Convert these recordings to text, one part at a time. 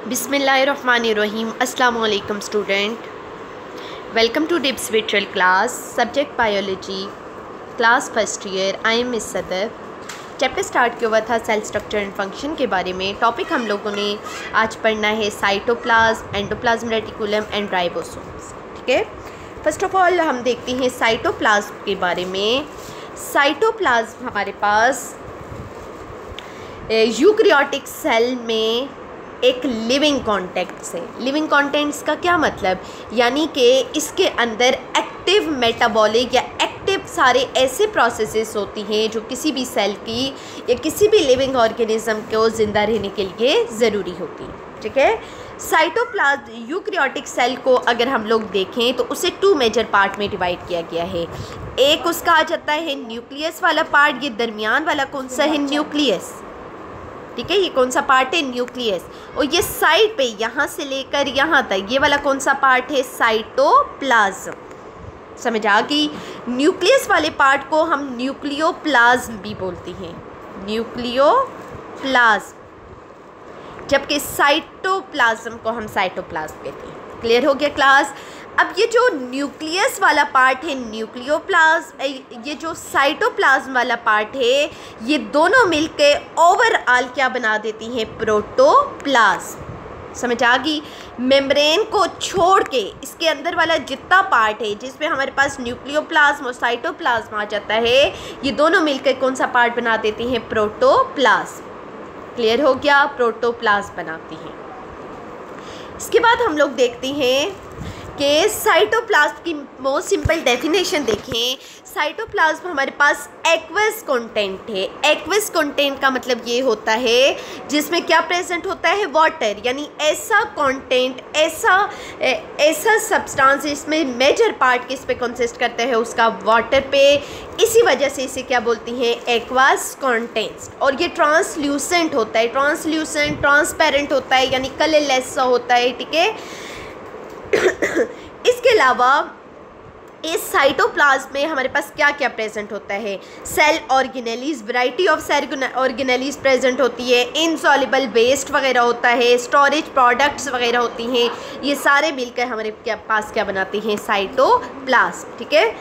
बिस्मिल्लाहिर्रहमानिर्रहीम। अस्सलाम वालेकुम student, welcome to DIPS virtual class. Subject biology, class first year. I am miss Sadar. Chapter start किया हुआ था सेल स्ट्रक्चर एंड फंक्शन के बारे में। टॉपिक हम लोगों ने आज पढ़ना है cytoplasm, endoplasm reticulum and ribosomes. ठीक है, फर्स्ट ऑफ ऑल हम देखते हैं साइटोप्लाज्म के बारे में। साइटोप्लाज्म हमारे पास यूकैरियोटिक सेल में एक लिविंग कॉन्टेक्ट्स है। लिविंग कॉन्टेंट्स का क्या मतलब, यानी कि इसके अंदर एक्टिव मेटाबॉलिक या एक्टिव सारे ऐसे प्रोसेसेस होती हैं जो किसी भी सेल की या किसी भी लिविंग ऑर्गेनिज्म को ज़िंदा रहने के लिए ज़रूरी होती है। ठीक है, साइटोप्लाज्म यूकैरियोटिक सेल को अगर हम लोग देखें तो उसे टू मेजर पार्ट में डिवाइड किया गया है। एक उसका आ जाता है न्यूक्लियस वाला पार्ट। ये दरमियान वाला कौन सा है? न्यूक्लियस। ठीक है, ये कौन सा पार्ट है? न्यूक्लियस। और ये साइड पे यहाँ से लेकर यहाँ तक ये वाला कौन सा पार्ट है? साइटोप्लाज्म। समझ आ गई? न्यूक्लियस वाले पार्ट को हम न्यूक्लियोप्लाज्म भी बोलते हैं, न्यूक्लियोप्लाज्म, जबकि साइटोप्लाज्म को हम साइटोप्लाज्म कहते हैं। क्लियर हो गया क्लास? अब ये जो न्यूक्लियस वाला पार्ट है न्यूक्लियोप्लाज्म, ये जो साइटोप्लाज्म वाला पार्ट है, ये दोनों मिलकर ओवरऑल क्या बना देती हैं? प्रोटोप्लाज्म। समझ आ गई? मेम्ब्रेन को छोड़ के इसके अंदर वाला जितना पार्ट है जिसमें हमारे पास न्यूक्लियोप्लाज्म और साइटोप्लाज्म आ जाता है, ये दोनों मिलकर कौन सा पार्ट बना देती हैं? प्रोटोप्लाज्म। क्लियर हो गया? प्रोटोप्लाज्म बनाती हैं। इसके बाद हम लोग देखते हैं कि साइटोप्लाज्म की मोस्ट सिंपल डेफिनेशन देखें। साइटोप्लाज्म हमारे पास एक्वस कंटेंट है। एक्वस कंटेंट का मतलब ये होता है जिसमें क्या प्रेजेंट होता है? वाटर, यानी ऐसा कंटेंट, ऐसा सब्सटेंस जिसमें मेजर पार्ट किस पे कंसिस्ट करता है? उसका वाटर पे। इसी वजह से इसे क्या बोलती हैं? Aqueous contents. और ये ट्रांसल्यूसेंट होता है, ट्रांसल्यूसेंट, ट्रांसपेरेंट होता है, यानी कलरलेस सा होता है। ठीक है, इसके अलावा इस साइटोप्लाज्म में हमारे पास क्या क्या प्रेजेंट होता है? Cell organelles, variety of cell organelles present होती है। इनसॉल्युबल वेस्ट वगैरह होता है, स्टोरेज प्रोडक्ट्स वगैरह होती हैं। ये सारे मिलकर हमारे पास क्या बनाते हैं? साइटोप्लाज्म। ठीक है,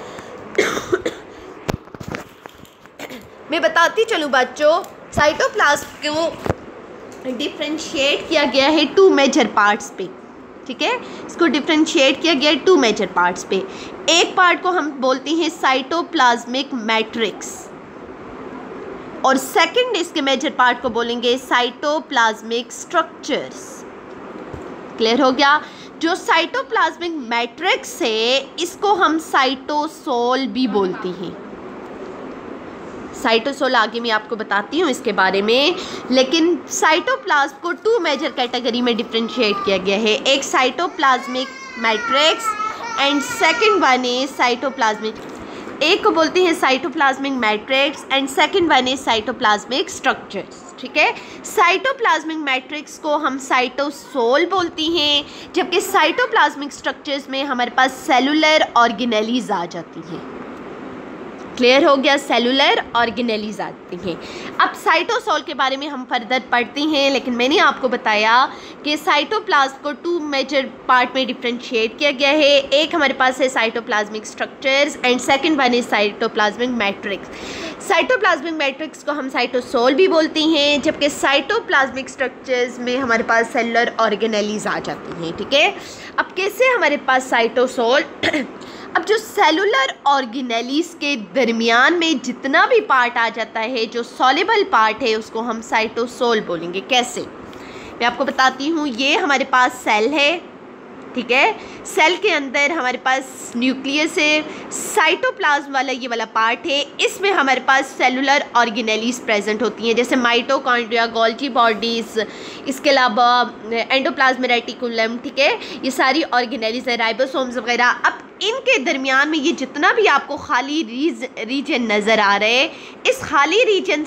मैं बताती चलूँ बच्चों, साइटोप्लाज्म को डिफ्रेंशिएट किया गया है टू मेजर पार्ट्स पे। ठीक है, इसको डिफ्रेंशिएट किया गया टू मेजर पार्ट्स पे। एक पार्ट को हम बोलते हैं साइटोप्लाज्मिक मैट्रिक्स और सेकंड इसके मेजर पार्ट को बोलेंगे साइटोप्लाज्मिक स्ट्रक्चर्स। क्लियर हो गया? जो साइटोप्लाज्मिक मैट्रिक्स है इसको हम साइटोसोल भी बोलते हैं। साइटोसोल आगे मैं आपको बताती हूँ इसके बारे में, लेकिन साइटोप्लाज्म को टू मेजर कैटेगरी में डिफ्रेंशिएट किया गया है। एक cytoplasmic matrix and second one is cytoplasmic, एक को बोलते हैं cytoplasmic matrix and second one is cytoplasmic structures. ठीक है, साइटोप्लाज्मिक मैट्रिक्स को हम साइटोसोल बोलती हैं, जबकि साइटोप्लाज्मिक स्ट्रक्चर्स में हमारे पास सेलुलर ऑर्गेनेलीज आ जाती हैं। क्लियर हो गया? सेलुलर ऑर्गेनेलीज आती हैं। अब साइटोसोल के बारे में हम फर्दर पढ़ते हैं, लेकिन मैंने आपको बताया कि साइटोप्लाज्म को टू मेजर पार्ट में डिफ्रेंशिएट किया गया है। एक हमारे पास है cytoplasmic structures and second one is cytoplasmic matrix. Cytoplasmic matrix को हम साइटोसोल भी बोलते हैं, जबकि साइटोप्लाज्मिक स्ट्रक्चर्स में हमारे पास सेलुलर ऑर्गेनेलीज आ जाती हैं। ठीक है, अब कैसे हमारे पास साइटोसोल अब जो सेलुलर ऑर्गेनेलीज के दरमियान में जितना भी पार्ट आ जाता है, जो सॉल्युबल पार्ट है, उसको हम साइटोसोल बोलेंगे। कैसे? मैं आपको बताती हूँ। ये हमारे पास सेल है। ठीक है, सेल के अंदर हमारे पास न्यूक्लियस है, साइटोप्लाज्म वाला ये वाला पार्ट है, इसमें हमारे पास सेलुलर ऑर्गेनेलीज प्रेजेंट होती हैं, जैसे माइटोकॉन्ड्रिया, गोल्गी बॉडीज़, इसके अलावा एंडोप्लाज्म रेटिकुलम। ठीक है, ये सारी ऑर्गेनेलीज है, राइबोसोम्स वगैरह। अब इनके दरमियान में ये जितना भी आपको खाली रीजन नज़र आ रहे हैं, इस खाली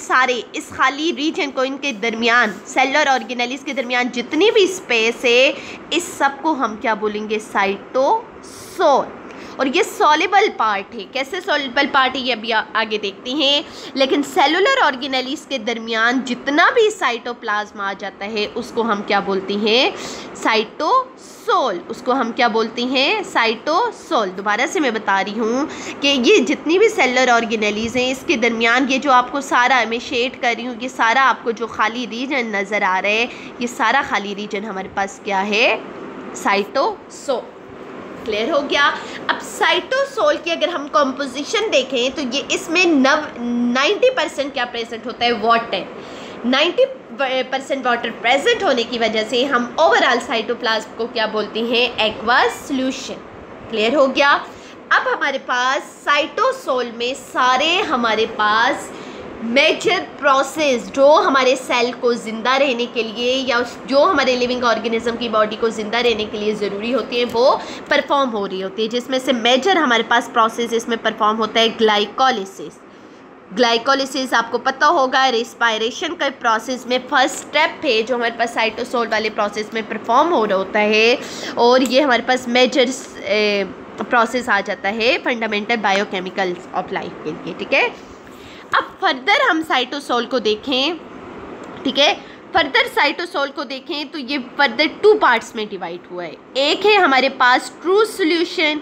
रीजन को इनके दरमियान, सेलुलर ऑर्गेनेलीज के दरमियान जितनी भी स्पेस है, इस सब को हम क्या बोलेंगे? साइटोसोल। और ये सॉल्युबल पार्ट है। कैसे सॉल्युबल पार्ट है ये अभी आगे देखते हैं। लेकिन सेलुलर ऑर्गेनेलिस के दरमियान जितना भी साइटोप्लाज्म आ जाता है उसको हम क्या बोलते हैं, साइटोसोल। उसको हम क्या बोलते हैं, साइटोसोल। दोबारा से मैं बता रही हूँ कि ये जितनी भी सेलुलर ऑर्गेनेलिस हैं इसके दरमियान ये जो आपको सारा मैं शेड कर रही हूँ, ये सारा आपको जो खाली रीजन नज़र आ रहा है, ये सारा खाली रीजन हमारे पास क्या है, साइटोसोल। क्लियर हो गया। अब साइटोसोल की अगर हम कॉम्पोजिशन देखें तो ये इसमें 90% क्या प्रेजेंट होता है, वाटर। 90% वाटर प्रेजेंट होने की वजह से हम ओवरऑल साइटोप्लाज्म को क्या बोलते हैं, एक्वस सॉल्यूशन। क्लियर हो गया। अब हमारे पास साइटोसोल में सारे हमारे पास मेजर प्रोसेस जो हमारे सेल को ज़िंदा रहने के लिए या जो हमारे लिविंग ऑर्गेनिज्म की बॉडी को ज़िंदा रहने के लिए ज़रूरी होती है वो परफॉर्म हो रही होती है, जिसमें से मेजर हमारे पास प्रोसेस इसमें परफॉर्म होता है ग्लाइकोलिसिस। ग्लाइकोलिसिस आपको पता होगा रेस्पायरेशन का प्रोसेस में फर्स्ट स्टेप है जो हमारे पास साइटोसोल वाले प्रोसेस में परफॉर्म हो रहा होता है, और ये हमारे पास मेजर प्रोसेस आ जाता है फंडामेंटल बायोकेमिकल्स ऑफ लाइफ के लिए। ठीक है, अब फर्दर हम साइटोसोल को देखें। ठीक है, फर्दर साइटोसोल को देखें तो ये फर्दर 2 पार्ट्स में डिवाइड हुआ है। एक है हमारे पास ट्रू सॉल्यूशन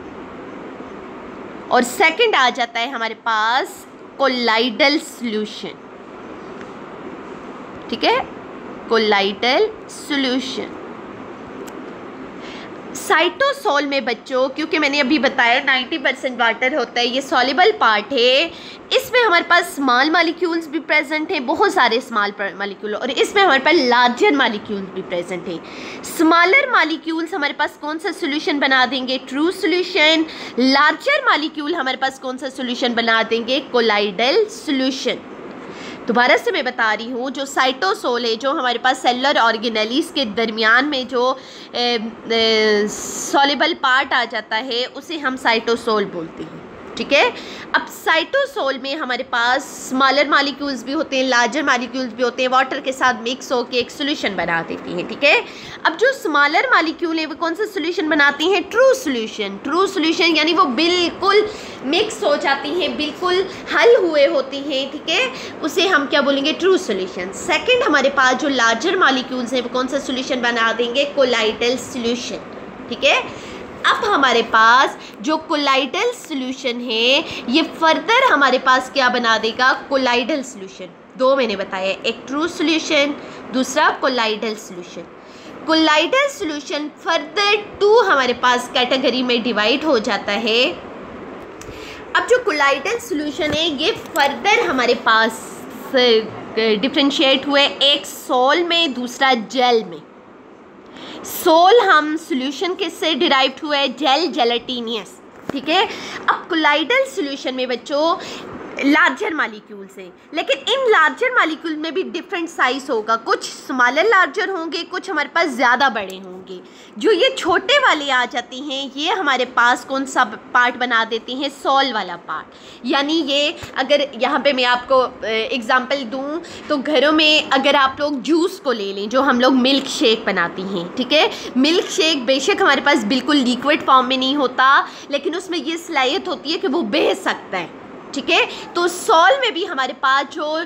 और सेकंड आ जाता है हमारे पास कोलाइडल सॉल्यूशन। ठीक है, कोलाइडल सॉल्यूशन। साइटोसोल में बच्चों, क्योंकि मैंने अभी बताया 90% वाटर होता है, ये सॉल्युबल पार्ट है, इसमें हमारे पास स्मॉल मॉलिक्यूल्स भी प्रेजेंट हैं, बहुत सारे स्मॉल मॉलिक्यूल, और इसमें हमारे पास लार्जर मॉलिक्यूल्स भी प्रेजेंट हैं। स्मॉलर मॉलिक्यूल्स हमारे पास कौन सा सॉल्यूशन बना देंगे, ट्रू सॉल्यूशन। लार्जर मॉलिक्यूल हमारे पास कौन सा सॉल्यूशन बना देंगे, कोलाइडल सॉल्यूशन। दोबारा से मैं बता रही हूँ, जो साइटोसोल है जो हमारे पास सेलुलर ऑर्गेनेलिस के दरमियान में जो सॉल्युबल पार्ट आ जाता है उसे हम साइटोसोल बोलते हैं। ठीक है, अब साइटोसोल में हमारे पास स्मॉलर मॉलिक्यूल्स भी होते हैं, लार्जर मॉलिक्यूल्स भी होते हैं, वाटर के साथ मिक्स होकर एक सॉल्यूशन बना देती हैं। ठीक है, अब जो स्मॉलर मॉलिक्यूल है वो कौन सा सॉल्यूशन बनाती हैं, ट्रू सॉल्यूशन। ट्रू सॉल्यूशन यानी वो बिल्कुल मिक्स हो जाती हैं, बिल्कुल हल हुए होती हैं। ठीक है, उसे हम क्या बोलेंगे, ट्रू सॉल्यूशन। सेकंड हमारे पास जो लार्जर मॉलिक्यूल्स हैं वो कौन सा सॉल्यूशन बना देंगे, कोलाइडल सॉल्यूशन। ठीक है, अब हमारे पास जो कोलाइडल सॉल्यूशन है ये फर्दर हमारे पास क्या बना देगा, कोलाइडल सॉल्यूशन। 2 मैंने बताया, एक ट्रू सॉल्यूशन, दूसरा colloidal solution. Colloidal solution further 2 हमारे पास कैटेगरी में डिवाइड हो जाता है। अब जो कोलाइडल सॉल्यूशन है ये फर्दर हमारे पास डिफरेंशिएट हुए, एक सोल में, दूसरा जेल में। सोल हम सॉल्यूशन किससे डिराइव्ड हुआ है, जेल, जेलेटिनियस। ठीक है, अब कोलाइडल सॉल्यूशन में बच्चों लार्जर मॉलिक्यूल से, लेकिन इन लार्जर मॉलिक्यूल में भी डिफरेंट साइज होगा, कुछ स्मॉलर लार्जर होंगे, कुछ हमारे पास ज़्यादा बड़े होंगे। जो ये छोटे वाले आ जाती हैं ये हमारे पास कौन सा पार्ट बना देती हैं, सोल वाला पार्ट। यानी ये अगर यहाँ पे मैं आपको एग्जांपल दूँ तो घरों में अगर आप लोग जूस को ले लें, जो हम लोग मिल्क शेक बनाती हैं। ठीक है, मिल्क शेक बेशक हमारे पास बिल्कुल लिक्विड फॉर्म में नहीं होता, लेकिन उसमें ये सलाहियत होती है कि वो बह सकता है। ठीक है, तो सॉल में भी हमारे पास जो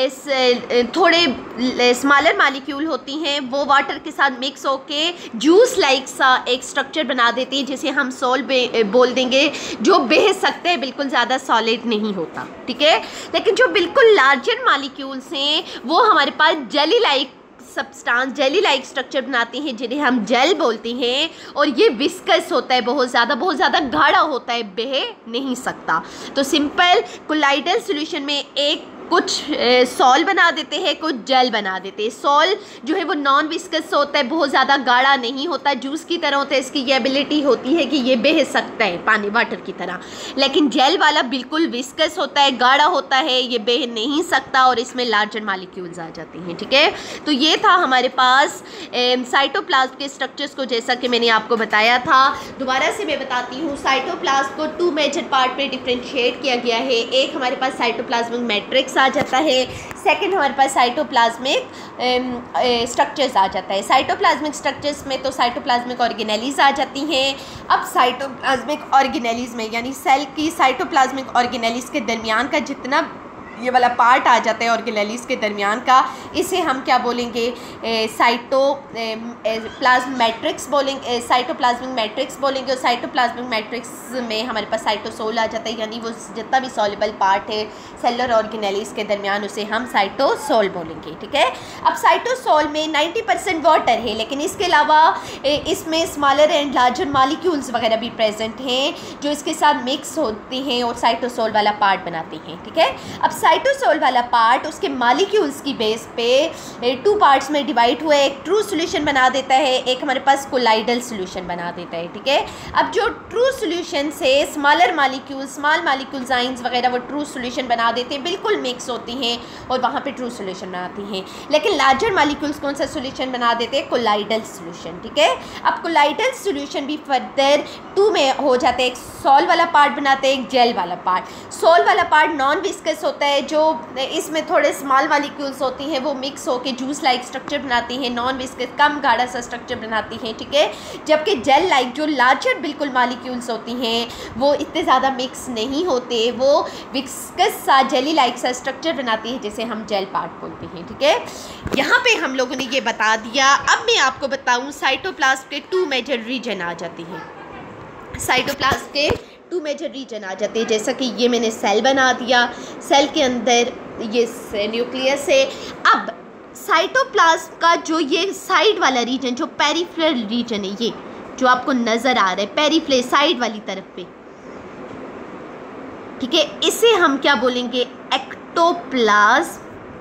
थोड़े स्मॉलर मॉलिक्यूल होती हैं वो वाटर के साथ मिक्स होके जूस लाइक सा एक स्ट्रक्चर बना देती है, जिसे हम सॉल बोल देंगे, जो बह सकते हैं, बिल्कुल ज़्यादा सॉलिड नहीं होता। ठीक है, लेकिन जो बिल्कुल लार्जर मॉलिक्यूल्स हैं वो हमारे पास jelly like substance, jelly like structure बनाते हैं, जिन्हें हम जेल बोलते हैं, और ये विस्कस होता है, बहुत ज़्यादा गाढ़ा होता है, बह नहीं सकता। तो सिंपल कोलाइडल सॉल्यूशन में एक कुछ सॉल बना देते हैं, कुछ जेल बना देते हैं। सॉल जो है वो नॉन विस्कस होता है, बहुत ज़्यादा गाढ़ा नहीं होता, जूस की तरह होता है, इसकी ये एबिलिटी होती है कि ये बह सकता है पानी वाटर की तरह। लेकिन जेल वाला बिल्कुल विस्कस होता है, गाढ़ा होता है, ये बह नहीं सकता, और इसमें लार्जर मॉलिक्यूल्स आ जाते हैं। ठीक है, तो ये था हमारे पास साइटोप्लाज्म के स्ट्रक्चर्स को, जैसा कि मैंने आपको बताया था। दोबारा से मैं बताती हूँ, साइटोप्लाज्म को 2 मेजर पार्ट में डिफ्रेंशिएट किया गया है। एक हमारे पास साइटोप्लाज्मिक मैट्रिक्स न्यूक्लियस आ जाता है। सेकंड हमारे पास साइटोप्लाज्मिक स्ट्रक्चर्स आ जाता है। साइटोप्लाज्मिक स्ट्रक्चर्स में तो साइटोप्लाज्मिक ऑर्गेनेलीज आ जाती हैं। अब साइटोप्लाज्मिक ऑर्गेनेलीज में यानी सेल की साइटोप्लाज्मिक ऑर्गेनेलीज के दरमियान का जितना ये वाला पार्ट आ जाता है ऑर्गेनेलीज के दरमियान का, इसे हम क्या बोलेंगे, साइटोप्लाज्म मैट्रिक्स बोलेंगे, साइटोप्लाज्मिक मैट्रिक्स बोलेंगे। और साइटोप्लाज्मिक मैट्रिक्स में हमारे पास साइटोसोल आ जाता है, यानी वो जितना भी सॉल्युबल पार्ट है सेलुलर ऑर्गेनेलीज के दरमियान उसे हम साइटोसोल बोलेंगे। ठीक है, अब साइटोसोल में 90% वाटर है, लेकिन इसके अलावा इसमें स्मॉलर एंड लार्जर मॉलिक्यूल्स वगैरह भी प्रेजेंट हैं जो इसके साथ मिक्स होते हैं और साइटोसोल वाला पार्ट बनाते हैं। ठीक है, अब साइटोसोल वाला पार्ट उसके मॉलिक्यूल्स की बेस पे 2 पार्ट्स में डिवाइड हुआ एक ट्रू सॉल्यूशन बना देता है, एक हमारे पास कोलाइडल सॉल्यूशन बना देता है। ठीक है, अब जो ट्रू सॉल्यूशन से smaller molecule, small molecules ions वगैरह वो ट्रू सॉल्यूशन बना देते हैं, बिल्कुल मिक्स होती हैं और वहाँ पे ट्रू सॉल्यूशन बनाती हैं। लेकिन लार्जर मॉलिक्यूल्स कौन सा सॉल्यूशन बना देते हैं, कोलाइडल सॉल्यूशन। ठीक है, अब कोलाइडल सॉल्यूशन भी फर्दर 2 में हो जाते हैं, एक सॉल वाला पार्ट बनाते हैं, एक जेल वाला पार्ट। सॉल वाला पार्ट नॉन विस्कस होता है, जो इसमें थोड़े स्मॉल मॉलिक्यूल्स होती हैं वो मिक्स होकर जूस लाइक स्ट्रक्चर बनाती हैं, नॉन विस्कस कम गाढ़ा सा स्ट्रक्चर बनाती हैं। ठीक है, जबकि जेल लाइक जो लार्जर बिल्कुल मॉलिक्यूल्स होती हैं वो इतने ज़्यादा मिक्स नहीं होते, वो विस्कस सा जेली लाइक सा स्ट्रक्चर बनाती है जिसे हम जेल पार्ट बोलते हैं। ठीक है, यहाँ पे हम लोगों ने ये बता दिया। अब मैं आपको बताऊँ साइटोप्लाज्म के 2 मेजर रीजन आ जाते हैं। साइटोप्लाज्म के 2 मेजर रीजन आ जाते हैं, जैसा कि ये मैंने सेल बना दिया, सेल के अंदर ये न्यूक्लियस है। अब साइटोप्लाज्म का जो ये साइड वाला रीजन, जो पेरिफेरल रीजन है, ये जो आपको नज़र आ रहा है पेरिफेरल साइड वाली तरफ पे, ठीक है, इसे हम क्या बोलेंगे, एक्टोप्लाज्म।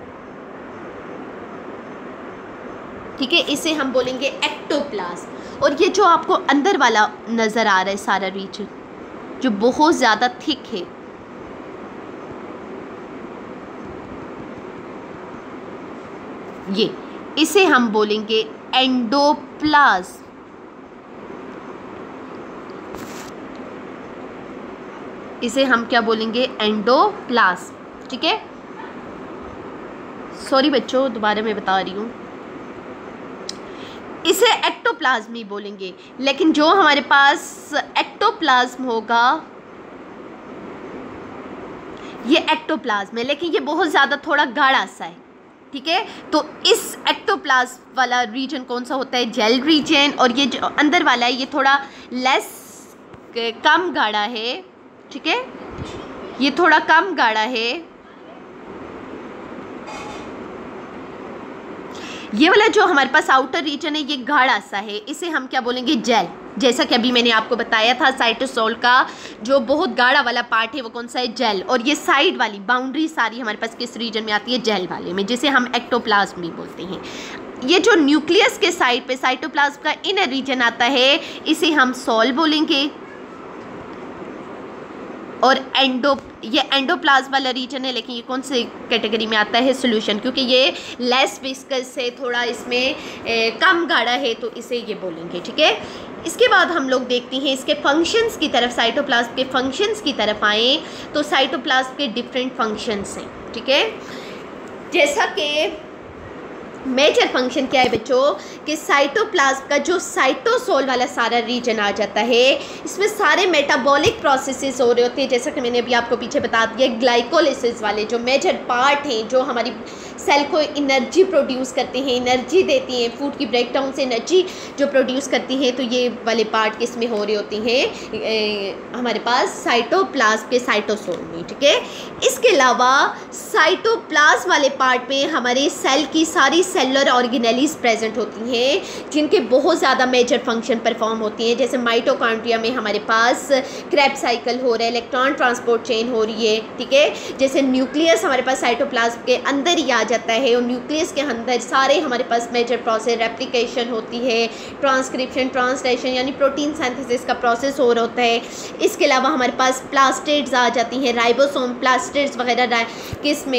ठीक है, इसे हम बोलेंगे एक्टोप्लाज्म। और ये जो आपको अंदर वाला नज़र आ रहा है सारा रीजन जो बहुत ज़्यादा थिक है, ये इसे हम बोलेंगे एंडोप्लाज्म। इसे हम क्या बोलेंगे, एंडोप्लाज्म। ठीक है, सॉरी बच्चों दोबारा मैं बता रही हूँ, इसे एक्टोप्लाज्म ही बोलेंगे। लेकिन जो हमारे पास एक्टोप्लाज्म होगा ये एक्टोप्लाज्म है, लेकिन ये बहुत ज़्यादा थोड़ा गाढ़ा सा है। ठीक है, तो इस एक्टोप्लाज्म वाला रीजन कौन सा होता है, जेल रीजन। और ये जो अंदर वाला है ये थोड़ा लेस कम गाढ़ा है। ठीक है, ये थोड़ा कम गाढ़ा है। ये वाला जो हमारे पास आउटर रीजन है ये गाढ़ा सा है, इसे हम क्या बोलेंगे, जेल। जैसा कि अभी मैंने आपको बताया था साइटोसोल का जो बहुत गाढ़ा वाला पार्ट है वो कौन सा है, जेल। और ये साइड वाली बाउंड्री सारी हमारे पास किस रीजन में आती है, जेल वाले में, जिसे हम एक्टोप्लाज्म भी बोलते हैं। ये जो न्यूक्लियस के साइड पे साइटोप्लाज्म का इनर रीजन आता है इसे हम सोल बोलेंगे। और ये एंडोप्लाज्म वाला रीजन है, लेकिन ये कौन से कैटेगरी में आता है, सॉल्यूशन, क्योंकि ये लेस विस्कस है, थोड़ा इसमें कम गाढ़ा है, तो इसे ये बोलेंगे। ठीक है, इसके बाद हम लोग देखते हैं इसके फंक्शंस की तरफ। साइटोप्लाज्म के फंक्शंस की तरफ आएँ तो साइटोप्लाज्म के डिफरेंट फंक्शंस हैं। ठीक है, जैसा कि मेजर फंक्शन क्या है बच्चों कि साइटोप्लाज्म का जो साइटोसोल वाला सारा रीजन आ जाता है इसमें सारे मेटाबॉलिक प्रोसेसेस हो रहे होते हैं, जैसा कि मैंने अभी आपको पीछे बता दिया। ग्लाइकोलिसिस वाले जो मेजर पार्ट हैं जो हमारी सेल को एनर्जी प्रोड्यूस करते हैं, एनर्जी देती हैं, फूड की ब्रेकडाउन से एनर्जी जो प्रोड्यूस करती हैं, तो ये वाले पार्ट किस में हो रहे होते हैं, हमारे पास साइटोप्लाज्म के साइटोसोल में। ठीक है, इसके अलावा साइटोप्लाज्म वाले पार्ट में हमारे सेल की सारी सेलुलर ऑर्गेनेलीज प्रेजेंट होती हैं जिनके बहुत ज़्यादा मेजर फंक्शन परफॉर्म होती हैं। जैसे माइटोकॉन्ड्रिया में हमारे पास क्रेब्स साइकिल हो रहा है, इलेक्ट्रॉन ट्रांसपोर्ट चेन हो रही है। ठीक है, जैसे न्यूक्लियस हमारे पास साइटोप्लाज्म के अंदर ही आ जाता है और न्यूक्लियस के अंदर सारे हमारे पास मेजर प्रोसेस, रेप्लिकेशन होती है, ट्रांसक्रिप्शन, ट्रांसलेशन यानी प्रोटीन सिंथेसिस का प्रोसेस हो रहा होता है। इसके अलावा हमारे पास प्लास्टिड्स आ जाती हैं, राइबोसोम, प्लास्टिड्स वगैरह किस में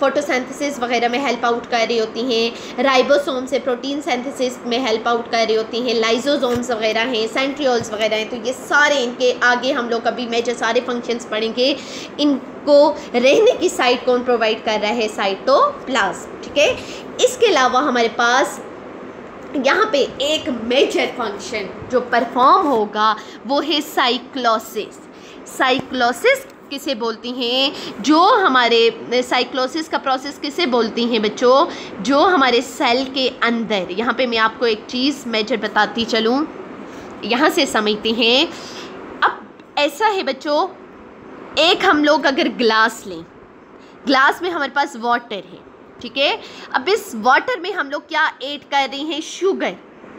फोटोसिंथेसिस वगैरह में हेल्प आउट कर रही होती हैं, राइबोसोम से प्रोटीन सिंथेसिस में हेल्प आउट कर रही होती हैं, लाइजोसोम्स वगैरह हैं, सेंट्रियोल्स वगैरह हैं। तो ये सारे इनके आगे हम लोग अभी मेजर सारे फंक्शंस पढ़ेंगे। इनको रहने की साइट कौन प्रोवाइड कर रहा है? साइटोप्लाज्म, ठीक है। इसके अलावा हमारे पास यहाँ पे एक मेजर फंक्शन जो परफॉर्म होगा वो है साइक्लोसिस। साइक्लोसिस किसे बोलती हैं? जो हमारे साइक्लोसिस का प्रोसेस किसे बोलती हैं बच्चों? जो हमारे सेल के अंदर, यहाँ पे मैं आपको एक चीज़ मेजर बताती चलूँ, यहाँ से समझते हैं। अब ऐसा है बच्चों, एक हम लोग अगर ग्लास लें, ग्लास में हमारे पास वाटर है, ठीक है। अब इस वाटर में हम लोग क्या ऐड कर रहे हैं? शुगर।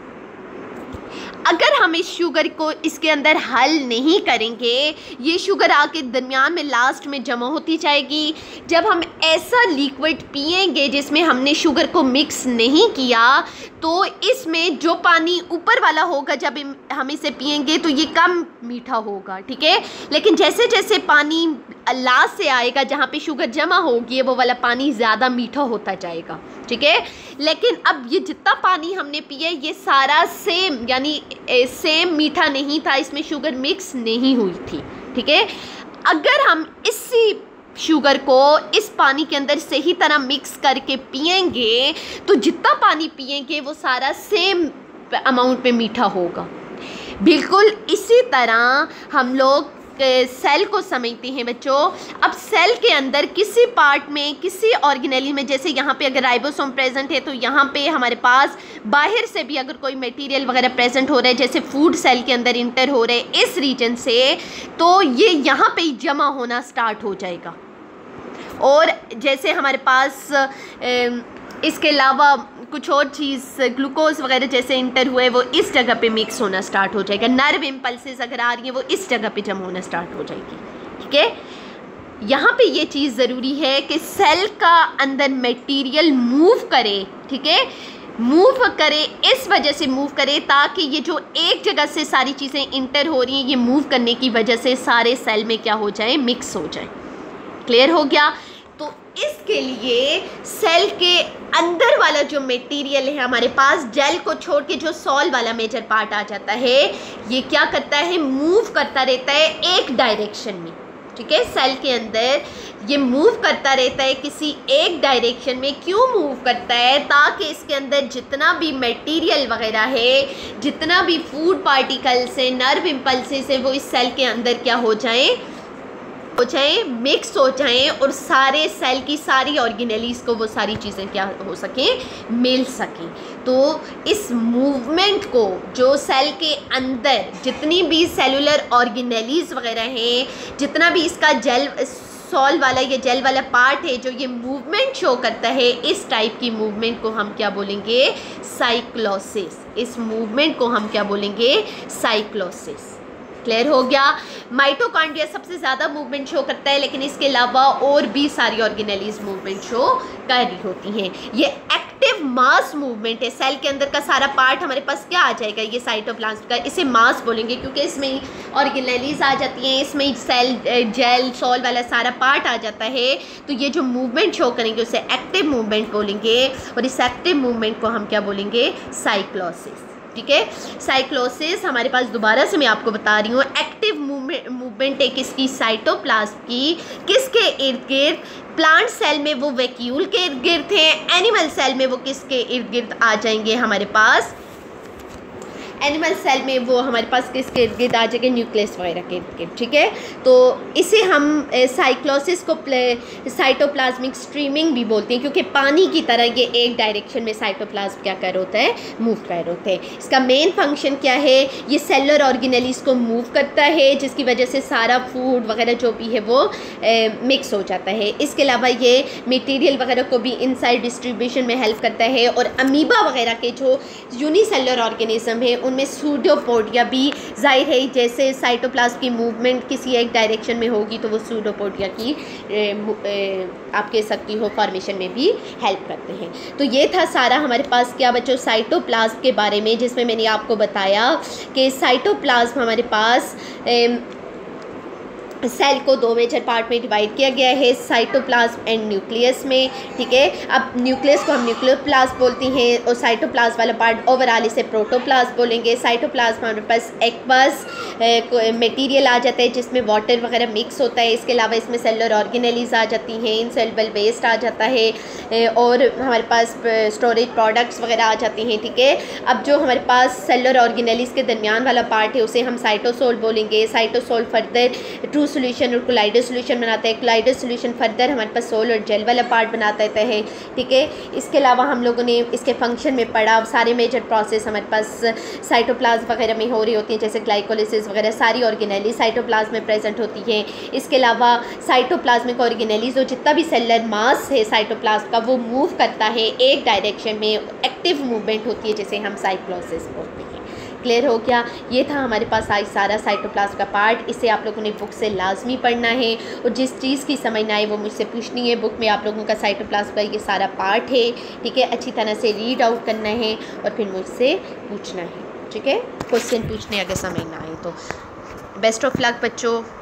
अगर हम इस शुगर को इसके अंदर हल नहीं करेंगे, ये शुगर आके दरमियान में लास्ट में जमा होती जाएगी। जब हम ऐसा लिक्विड पिएंगे जिसमें हमने शुगर को मिक्स नहीं किया, तो इसमें जो पानी ऊपर वाला होगा जब हम इसे पिएंगे तो ये कम मीठा होगा, ठीक है। लेकिन जैसे जैसे पानी लास्ट से आएगा जहाँ पे शुगर जमा होगी, वो वाला पानी ज़्यादा मीठा होता जाएगा, ठीक है। लेकिन अब ये जितना पानी हमने पिया ये सारा सेम, यानी सेम मीठा नहीं था, इसमें शुगर मिक्स नहीं हुई थी, ठीक है। अगर हम इसी शुगर को इस पानी के अंदर सही तरह मिक्स करके पिएंगे तो जितना पानी पिएंगे वो सारा सेम अमाउंट में मीठा होगा। बिल्कुल इसी तरह हम लोग सेल को समझते हैं बच्चों। अब सेल के अंदर किसी पार्ट में, किसी ऑर्गेनेली में, जैसे यहाँ पे अगर राइबोसोम प्रेजेंट है तो यहाँ पे हमारे पास बाहर से भी अगर कोई मटेरियल वगैरह प्रेजेंट हो रहा है, जैसे फूड सेल के अंदर इंटर हो रहे हैं इस रीजन से, तो ये यहाँ पे जमा होना स्टार्ट हो जाएगा। और जैसे हमारे पास इसके अलावा कुछ और चीज़, ग्लूकोज वगैरह जैसे इंटर हुए, वो इस जगह पे मिक्स होना स्टार्ट हो जाएगा। नर्व इम्पल्सेस अगर आ रही हैं वो इस जगह पे जमा होना स्टार्ट हो जाएगी, ठीक है। यहाँ पे ये चीज़ ज़रूरी है कि सेल का अंदर मटेरियल मूव करे, ठीक है, मूव करे, इस वजह से मूव करे ताकि ये जो एक जगह से सारी चीज़ें इंटर हो रही हैं, ये मूव करने की वजह से सारे सेल में क्या हो जाए? मिक्स हो जाए। क्लियर हो गया? तो इसके लिए सेल के अंदर वाला जो मटेरियल है हमारे पास, जेल को छोड़ के जो सॉल वाला मेजर पार्ट आ जाता है, ये क्या करता है? मूव करता रहता है एक डायरेक्शन में, ठीक है। सेल के अंदर ये मूव करता रहता है किसी एक डायरेक्शन में। क्यों मूव करता है? ताकि इसके अंदर जितना भी मटेरियल वगैरह है, जितना भी फूड पार्टिकल्स है, नर्व इम्पल्सेस है, वो इस सेल के अंदर क्या हो जाए? मिक्स हो जाएं और सारे सेल की सारी ऑर्गेनेलीज को वो सारी चीज़ें क्या हो सकें? मिल सकें। तो इस मूवमेंट को जो सेल के अंदर जितनी भी सेलुलर ऑर्गेनेलीज वगैरह हैं, जितना भी इसका जेल सॉल वाला या जेल वाला पार्ट है जो ये मूवमेंट शो करता है, इस टाइप की मूवमेंट को हम क्या बोलेंगे? साइक्लोसिस। इस मूवमेंट को हम क्या बोलेंगे? साइक्लोसिस। क्लियर हो गया? माइटोकॉन्ड्रिया सबसे ज़्यादा मूवमेंट शो करता है, लेकिन इसके अलावा और भी सारी ऑर्गेनेलीज मूवमेंट शो कर रही होती हैं। ये एक्टिव मास मूवमेंट है। सेल के अंदर का सारा पार्ट हमारे पास क्या आ जाएगा? ये साइटोप्लाज्म का, इसे मास बोलेंगे क्योंकि इसमें ऑर्गेनेलीज आ जाती हैं, इसमें सेल जेल सॉल वाला सारा पार्ट आ जाता है। तो ये जो मूवमेंट शो करेंगे उसे एक्टिव मूवमेंट बोलेंगे, और इस एक्टिव मूवमेंट को हम क्या बोलेंगे? साइक्लोसिस, ठीक है। साइक्लोसिस हमारे पास, दोबारा से मैं आपको बता रही हूँ, एक्टिव मूवमेंट है किसकी? साइटोप्लाज्म की। किसके इर्द गिर्द? प्लांट सेल में वो वैक्यूल के इर्द गिर्द हैं। एनिमल सेल में वो किसके इर्द गिर्द आ जाएंगे हमारे पास? एनिमल सेल में वो हमारे पास किसके इर्द गिर्द आ जाएंगे? न्यूक्लियस वगैरह के इर्द गिर्द, ठीक है। तो इसे हम साइक्लोसिस को साइटोप्लाज्मिक स्ट्रीमिंग भी बोलते हैं, क्योंकि पानी की तरह ये एक डायरेक्शन में साइटोप्लाज्म क्या कर होता है? मूव कर होता है। इसका मेन फंक्शन क्या है? ये सेलुलर ऑर्गेनेलीज को मूव करता है, जिसकी वजह से सारा फूड वगैरह जो भी है वो मिक्स हो जाता है। इसके अलावा ये मटीरियल वगैरह को भी इनसाइड डिस्ट्रीब्यूशन में हेल्प करता है। और अमीबा वगैरह के जो यूनिसेलुलर ऑर्गेनिज्म है उनमें सूडोपोडिया भी जाहिर है, जैसे साइटोप्लाज्म की मूवमेंट किसी एक डायरेक्शन में होगी तो वो सूडोपोडिया की आप कह सकती हो फॉर्मेशन में भी हेल्प करते हैं। तो ये था सारा हमारे पास क्या बच्चों? साइटोप्लाज्म के बारे में, जिसमें मैंने आपको बताया कि साइटोप्लाज्म हमारे पास सेल को दो मेजर पार्ट में डिवाइड किया गया है, साइटोप्लाज्म एंड न्यूक्लियस में, ठीक है। अब न्यूक्लियस को हम न्यूक्लियोप्लाज्म बोलती हैं और साइटोप्लाज्म वाला पार्ट ओवरऑल इसे प्रोटोप्लाज्म बोलेंगे। साइटोप्लाज्म हमारे पास एक्वस मटेरियल आ जाता है जिसमें वाटर वगैरह मिक्स होता है। इसके अलावा इसमें सेलुलर ऑर्गेनेलीज आ जाती हैं, इनसेलुलर वेस्ट आ जाता है और हमारे पास स्टोरेज प्रोडक्ट्स वगैरह आ जाती हैं, ठीक है। अब जो हमारे पास सेलुलर ऑर्गेनेलीज के दरमियान वाला पार्ट है उसे हम साइटोसोल बोलेंगे। साइटोसोल फर्दर ट्रू सोल्यूशन और कोलाइडल सोल्यूशन बनाता है। कोलाइडल सोल्यूशन फर्दर हमारे पास सोल और जेल वाला पार्ट बनाता है, ठीक है। इसके अलावा हम लोगों ने इसके फंक्शन में पढ़ा, सारे मेजर प्रोसेस हमारे पास साइटोप्लाज्म वगैरह में हो रही होती हैं, जैसे ग्लाइकोलिसिस वगैरह सारी ऑर्गेनेलीज साइटोप्लाज्म में प्रेजेंट होती हैं। इसके अलावा साइटोप्लाज्मिक ऑर्गेनेलीज और जितना भी सेलुलर मास है साइटोप्लाज्म का वो मूव करता है एक डायरेक्शन में, एक्टिव मूवमेंट होती है जिसे हम साइक्लोसिस बोलते हैं। क्लियर हो गया? ये था हमारे पास आज सारा साइटोप्लाज्म का पार्ट। इसे आप लोगों ने बुक से लाजमी पढ़ना है और जिस चीज़ की समझ ना आए वो मुझसे पूछनी है। बुक में आप लोगों का साइटोप्लाज्म का ये सारा पार्ट है, ठीक है। अच्छी तरह से रीड आउट करना है और फिर मुझसे पूछना है, ठीक है। क्वेश्चन पूछने अगर समझ ना आए तो। बेस्ट ऑफ लक बच्चों।